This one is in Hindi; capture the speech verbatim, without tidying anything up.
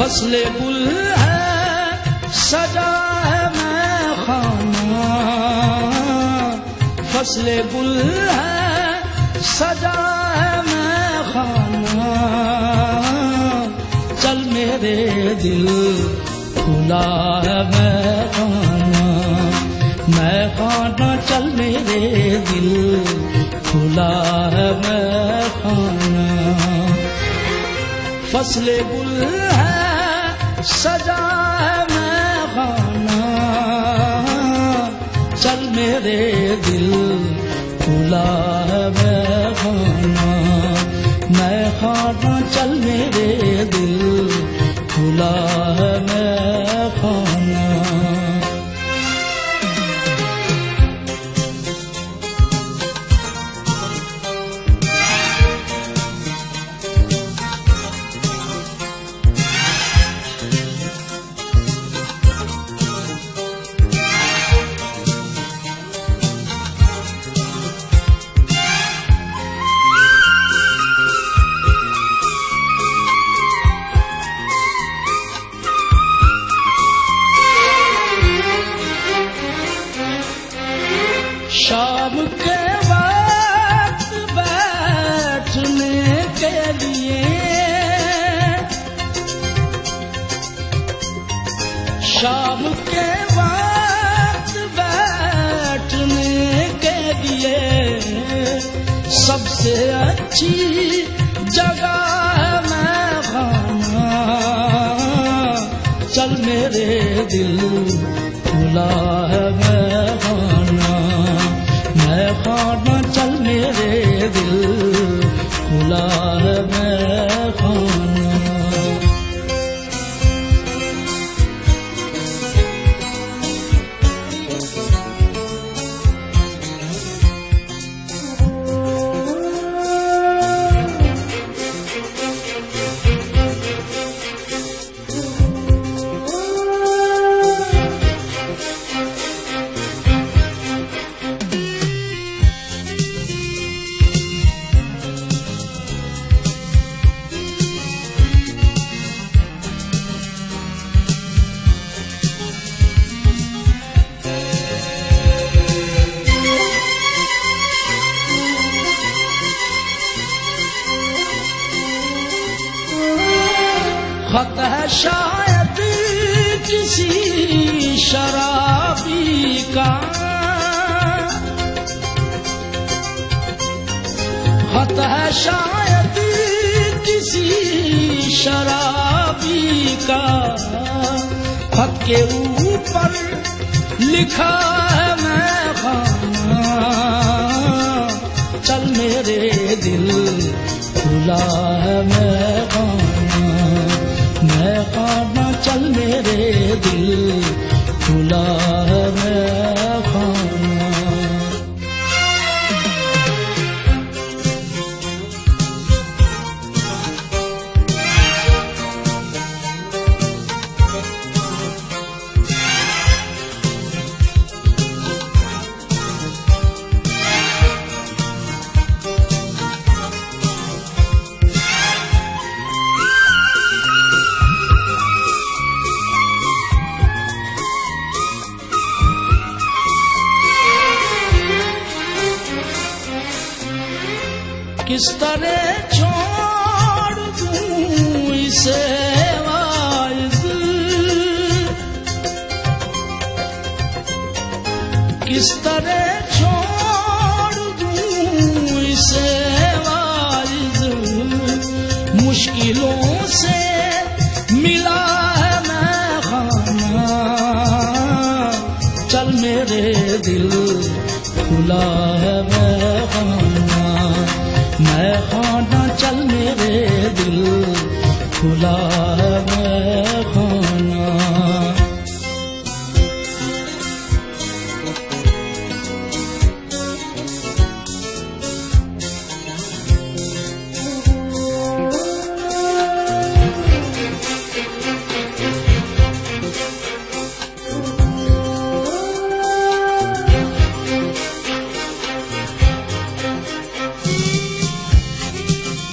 फसले गुल है सजा है मैं खाना, फसले गुल है सजा है मैं खाना, चल मेरे दिल खुला है मैं खाना, मैं खाना चल मेरे दिल खुला है मैं खाना। फसले गुल है सजा है मैं खाना, चल मेरे दिल खुला है मैं खाना, मैं खाना चल मेरे दिल खुला है मैं खाना। शाम के वक्त बैठने के लिए, शाम के वक्त बैठने के लिए सबसे अच्छी जगह है मैं खाना, चल मेरे दिल खुला है मैं खाना, मैं खाना चल मेरे दिल खुला है मैं खाना। खत है शायद किसी शराबी का, खत है शायद किसी शराबी का, खत के ऊपर लिखा है मैं खाना, चल मेरे दिल खुला है मैं खाना, मैं खाना चल मेरे दिल खुला है मैं खाना। किस तरह छोड़ दूं इसे वाइज, किस तरह छोड़ दूं इसे वाइज, मुश्किलों से मिला है मैं खाना, चल मेरे दिल खुला है मैं खाना, मैं खाना चल मेरे दिल खुला है